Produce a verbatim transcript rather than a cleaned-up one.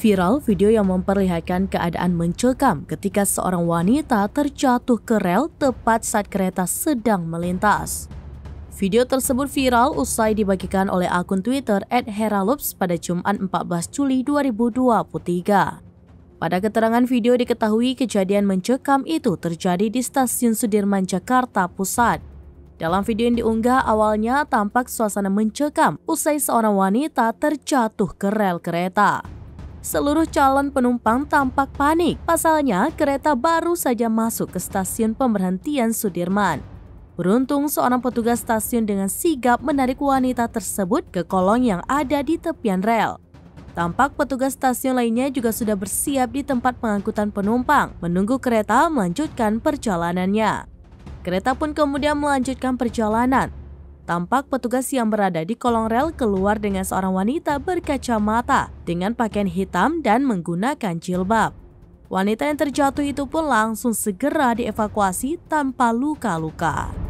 Viral video yang memperlihatkan keadaan mencekam ketika seorang wanita terjatuh ke rel tepat saat kereta sedang melintas. Video tersebut viral usai dibagikan oleh akun Twitter et heraloops pada Jumat empat belas Juli dua ribu dua puluh tiga. Pada keterangan video diketahui kejadian mencekam itu terjadi di Stasiun Sudirman, Jakarta Pusat. Dalam video yang diunggah awalnya tampak suasana mencekam usai seorang wanita terjatuh ke rel kereta. Seluruh calon penumpang tampak panik, pasalnya kereta baru saja masuk ke stasiun pemberhentian Sudirman. Beruntung seorang petugas stasiun dengan sigap menarik wanita tersebut ke kolong yang ada di tepian rel. Tampak petugas stasiun lainnya juga sudah bersiap di tempat pengangkutan penumpang, menunggu kereta melanjutkan perjalanannya. Kereta pun kemudian melanjutkan perjalanan. Tampak petugas yang berada di kolong rel keluar dengan seorang wanita berkacamata dengan pakaian hitam dan menggunakan jilbab. Wanita yang terjatuh itu pun langsung segera dievakuasi tanpa luka-luka.